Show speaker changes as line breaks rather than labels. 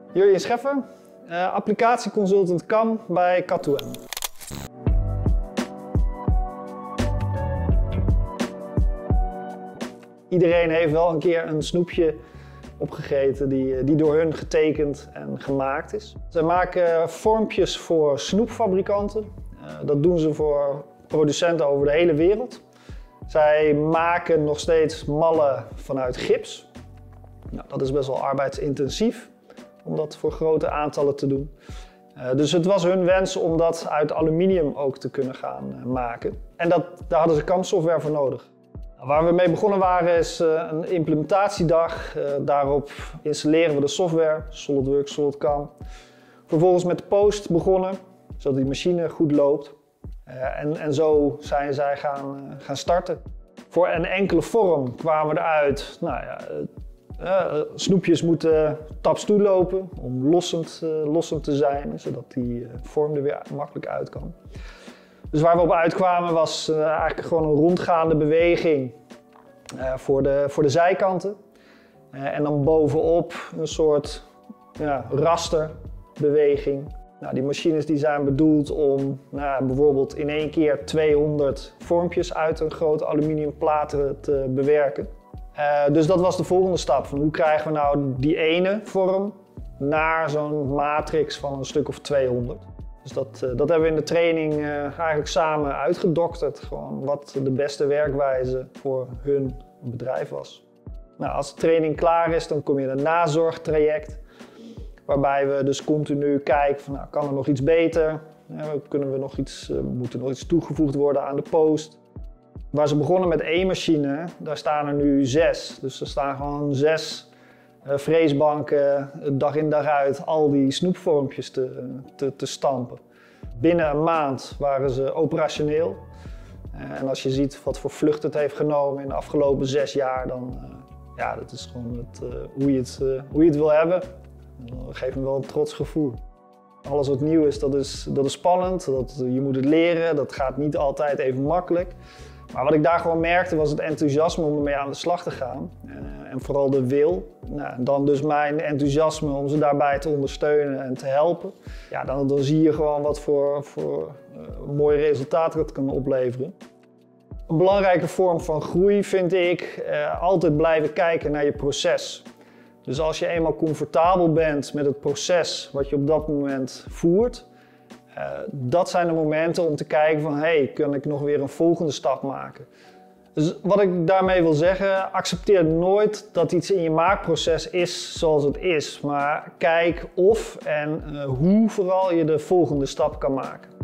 Jurjen Scheffer, applicatieconsultant CAM bij Cat2M. Iedereen heeft wel een keer een snoepje opgegeten die door hun getekend en gemaakt is. Zij maken vormpjes voor snoepfabrikanten. Dat doen ze voor producenten over de hele wereld. Zij maken nog steeds mallen vanuit gips. Nou, dat is best wel arbeidsintensief om dat voor grote aantallen te doen. Dus het was hun wens om dat uit aluminium ook te kunnen gaan maken. En daar hadden ze CAM-software voor nodig. Waar we mee begonnen waren is een implementatiedag. Daarop installeren we de software, SolidWorks, SolidCAM. Vervolgens met de post begonnen, zodat die machine goed loopt. En zo zijn zij gaan starten. Voor een enkele vorm kwamen we eruit. Nou ja, snoepjes moeten taps toelopen om lossend te zijn, zodat die vorm er weer makkelijk uit kan. Dus waar we op uitkwamen was eigenlijk gewoon een rondgaande beweging voor de zijkanten. En dan bovenop een soort rasterbeweging. Nou, die machines die zijn bedoeld om bijvoorbeeld in één keer 200 vormpjes uit een grote aluminiumplaat te bewerken. Dus dat was de volgende stap. Van hoe krijgen we nou die ene vorm naar zo'n matrix van een stuk of 200. Dus dat hebben we in de training eigenlijk samen uitgedokterd. Gewoon wat de beste werkwijze voor hun bedrijf was. Nou, als de training klaar is, dan kom je in een nazorgtraject. Waarbij we dus continu kijken van, kan er nog iets beter? Moet er nog iets toegevoegd worden aan de post? Waar ze begonnen met één machine, daar staan er nu 6. Dus er staan gewoon 6 freesbanken dag in dag uit al die snoepvormpjes te stampen. Binnen een maand waren ze operationeel. En als je ziet wat voor vlucht het heeft genomen in de afgelopen 6 jaar, dan dat is gewoon hoe je het wil hebben. Dat geeft me wel een trots gevoel. Alles wat nieuw is, dat is spannend. Je moet het leren, dat gaat niet altijd even makkelijk. Maar wat ik daar gewoon merkte was het enthousiasme om ermee aan de slag te gaan. En vooral de wil. Dan dus mijn enthousiasme om ze daarbij te ondersteunen en te helpen. Ja, dan zie je gewoon wat voor mooie resultaten dat kan opleveren. Een belangrijke vorm van groei vind ik altijd blijven kijken naar je proces. Dus als je eenmaal comfortabel bent met het proces wat je op dat moment voert, dat zijn de momenten om te kijken van, kan ik nog weer een volgende stap maken? Dus wat ik daarmee wil zeggen, accepteer nooit dat iets in je maakproces is zoals het is. Maar kijk of en hoe vooral je de volgende stap kan maken.